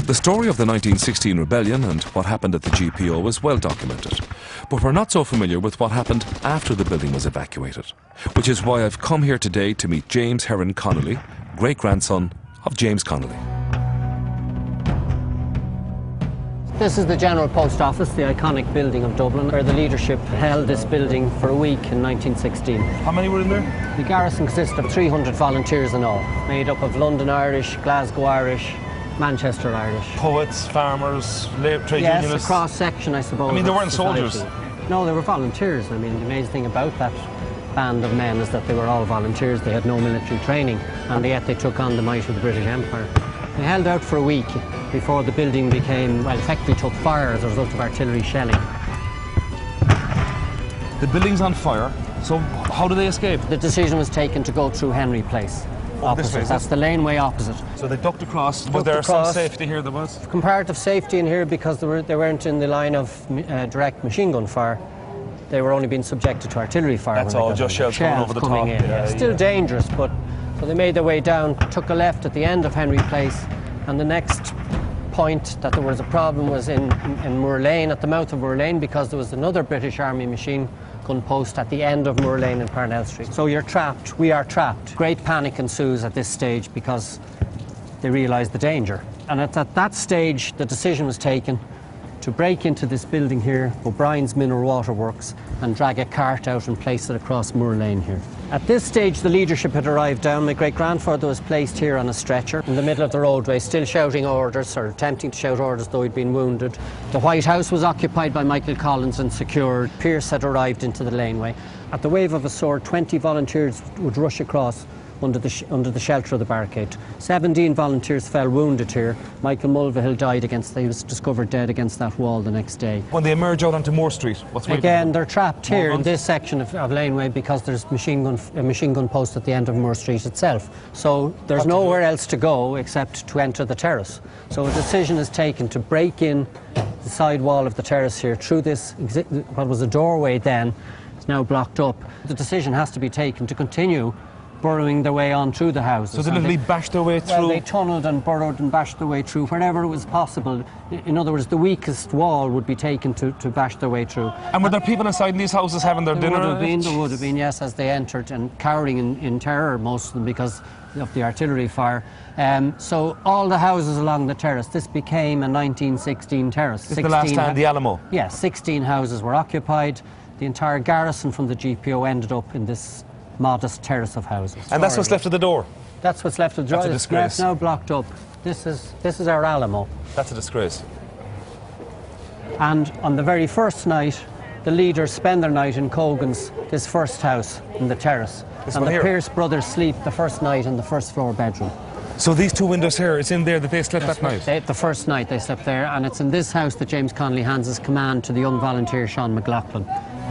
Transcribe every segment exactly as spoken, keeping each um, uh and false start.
The story of the nineteen sixteen rebellion and what happened at the G P O is well documented, but we're not so familiar with what happened after the building was evacuated, which is why I've come here today to meet James Heron Connolly, great-grandson of James Connolly. This is the General Post Office, the iconic building of Dublin, where the leadership held this building for a week in nineteen sixteen. How many were in there? The garrison consisted of three hundred volunteers in all, made up of London Irish, Glasgow Irish, Manchester Irish. Poets, farmers, labour trade yes, unionists? Yes, a cross-section, I suppose. I mean, they weren't society. soldiers? No, they were volunteers. I mean, the amazing thing about that band of men is that they were all volunteers. They had no military training, and yet they took on the might of the British Empire. They held out for a week before the building became, well, effectively took fire as a result of artillery shelling. The building's on fire, so how do they escape? The decision was taken to go through Henry Place. Oh, opposite. this way, That's the laneway opposite. So they ducked across. Was Ducked there across. some safety here there was? Comparative safety in here because they, were, they weren't in the line of uh, direct machine gun fire. They were only being subjected to artillery fire. That's all, just shells coming over the top. In, yeah. Yeah, Still yeah. dangerous, but so they made their way down, took a left at the end of Henry Place, and the next point that there was a problem was in, in, in Moor Lane, at the mouth of Moor Lane, because there was another British Army machine gun post at the end of Moor Lane in Parnell Street. So you're trapped, we are trapped. Great panic ensues at this stage because they realise the danger. And at, at that stage, the decision was taken to break into this building here, O'Brien's Mineral Water Works, and drag a cart out and place it across Moor Lane here. At this stage, the leadership had arrived down. My great-grandfather was placed here on a stretcher in the middle of the roadway, still shouting orders, or attempting to shout orders, though he'd been wounded. The White House was occupied by Michael Collins and secured. Pearse had arrived into the laneway. At the wave of a sword, twenty volunteers would rush across under the, sh under the shelter of the barricade. seventeen volunteers fell wounded here. Michael Mulvihill died against, he was discovered dead against that wall the next day. When they emerge out onto Moore Street, what's Again, they're trapped here in this section of, of laneway because there's machine gun, a machine gun post at the end of Moore Street itself. So there's nowhere else to go except to enter the terrace. So a decision is taken to break in the side wall of the terrace here through this, what was a doorway then, it's now blocked up. The decision has to be taken to continue burrowing their way on through the houses. So they literally bashed their way through? Well, they tunnelled and burrowed and bashed their way through wherever it was possible. In other words, the weakest wall would be taken to, to bash their way through. And were there people inside in these houses having their there dinner? Would have been, there would have been, yes, as they entered, and cowering in, in terror, most of them, because of the artillery fire. Um, so all the houses along the terrace, this became a nineteen sixteen terrace. It's the last stand, the Alamo? Yes, sixteen houses were occupied. The entire garrison from the G P O ended up in this modest terrace of houses. And that's what's left of the door? That's what's left of the door. That's a disgrace. It's now blocked up. This is, this is our Alamo. That's a disgrace. And on the very first night, the leaders spend their night in Cogan's, this first house in the terrace. This and one the here? Pearse brothers sleep the first night in the first floor bedroom. So these two windows here, it's in there that they slept That's that night? They, the first night they slept there, and it's in this house that James Connolly hands his command to the young volunteer Sean McLaughlin.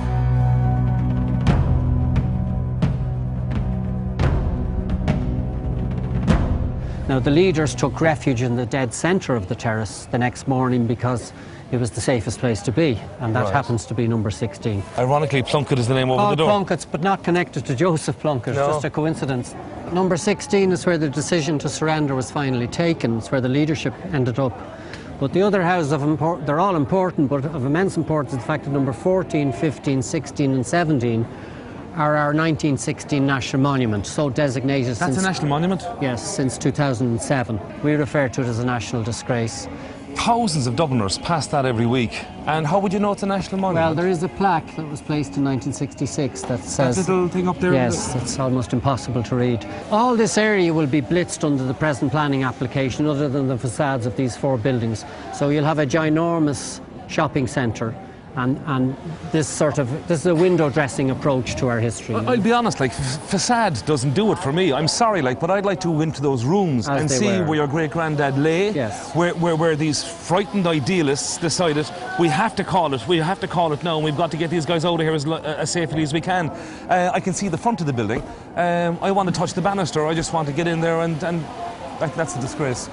Now, the leaders took refuge in the dead centre of the terrace the next morning because it was the safest place to be, and that right. happens to be number sixteen. Ironically, Plunkett is the name over All the door. Plunkett's, but not connected to Joseph Plunkett, No. just a coincidence. Number sixteen is where the decision to surrender was finally taken. It's where the leadership ended up. But the other houses, of import they're all important, but of immense importance is the fact that number fourteen, fifteen, sixteen and seventeen are our nineteen sixteen National Monument, so designated That's since... a national monument? Yes, since two thousand seven. We refer to it as a national disgrace. Thousands of Dubliners pass that every week. And how would you know it's a national monument? Well, there is a plaque that was placed in nineteen sixty-six that says... That little thing up there? Yes, it's almost impossible to read. All this area will be blitzed under the present planning application, other than the facades of these four buildings. So you'll have a ginormous shopping centre. And, and this sort of, this is a window dressing approach to our history. I'll be honest, like, f facade doesn't do it for me. I'm sorry, like, but I'd like to go into those rooms As and they see were. where your great-granddad lay. Yes. Where, where, where these frightened idealists decided, we have to call it, we have to call it now, and we've got to get these guys out of here as, as safely as we can. Uh, I can see the front of the building. Um, I want to touch the banister. I just want to get in there, and, and that, that's a disgrace.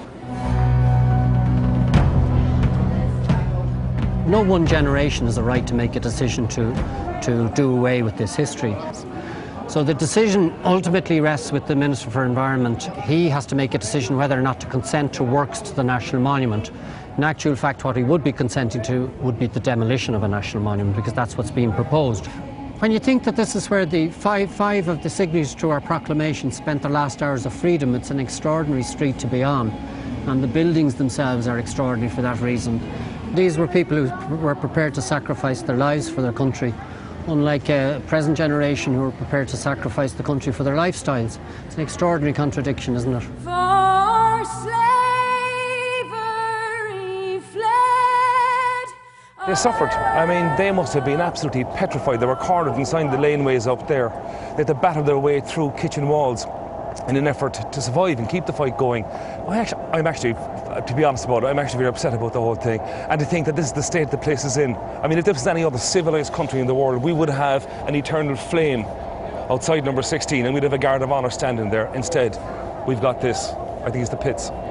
No one generation has a right to make a decision to, to do away with this history. So the decision ultimately rests with the Minister for Environment. He has to make a decision whether or not to consent to works to the National Monument. In actual fact, what he would be consenting to would be the demolition of a national monument, because that's what's being proposed. When you think that this is where the five, five of the signatories to our proclamation spent their last hours of freedom, it's an extraordinary street to be on, and the buildings themselves are extraordinary for that reason. These were people who were prepared to sacrifice their lives for their country, unlike a present generation who are prepared to sacrifice the country for their lifestyles. It's an extraordinary contradiction, isn't it? For slavery fled. They suffered. I mean, they must have been absolutely petrified. They were cornered inside the laneways up there. They had to battle their way through kitchen walls in an effort to survive and keep the fight going. I actually, I'm actually, to be honest about it, I'm actually very upset about the whole thing. And to think that this is the state the place is in. I mean, if this was any other civilised country in the world, we would have an eternal flame outside number sixteen and we'd have a guard of honour standing there. Instead, we've got this. I think it's the pits.